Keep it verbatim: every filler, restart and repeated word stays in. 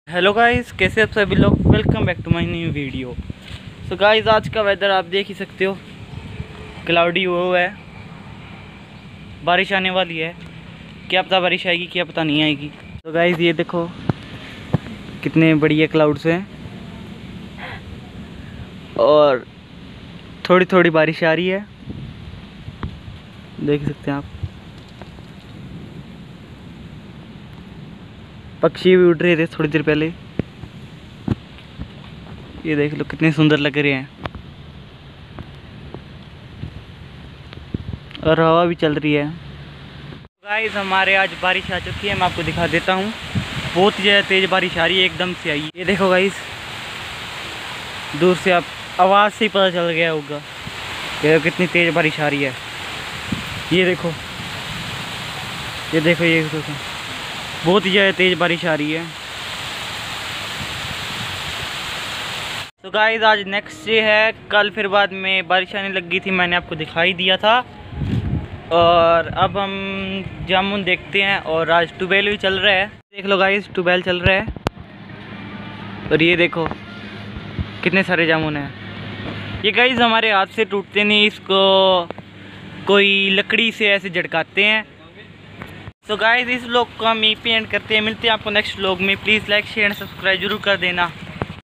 Hello guys, कैसे आप सभी लोग। Welcome back to my new video. So guys, आज का वेदर आप देख ही सकते हो, क्लाउडी हुआ है, बारिश आने वाली है। क्या पता बारिश आएगी, क्या पता नहीं आएगी। तो गाइस ये देखो कितने बढ़िया क्लाउड्स हैं और थोड़ी थोड़ी बारिश आ रही है, देख सकते हैं आप। पक्षी भी उड़ रहे थे थोड़ी देर पहले, ये देख लो कितने सुंदर लग रहे हैं। और हवा भी चल रही है। गाइस हमारे आज बारिश आ चुकी है, मैं आपको दिखा देता हूँ। बहुत ही तेज़ बारिश आ रही है, एकदम से आई है। ये देखो गाइस, दूर से आप आवाज़ से ही पता चल गया होगा कि कितनी तेज़ बारिश आ रही है। ये देखो ये देखो ये देखो बहुत ही ज़्यादा तेज़ बारिश आ रही है। तो गाइस आज नेक्स्ट डे है, कल फिर बाद में बारिश आने लग गई थी, मैंने आपको दिखाई दिया था। और अब हम जामुन देखते हैं, और आज ट्यूबवेल भी चल रहा है। देख लो गाइस, ट्यूबवेल चल रहा है और ये देखो कितने सारे जामुन हैं। ये गाइस हमारे हाथ से टूटते नहीं, इसको कोई लकड़ी से ऐसे झटकाते हैं। तो गाइस इस व्लॉग को हम यहीं पे एंड करते हैं। मिलते हैं आपको नेक्स्ट व्लॉग में। Please like share and subscribe जरूर कर देना।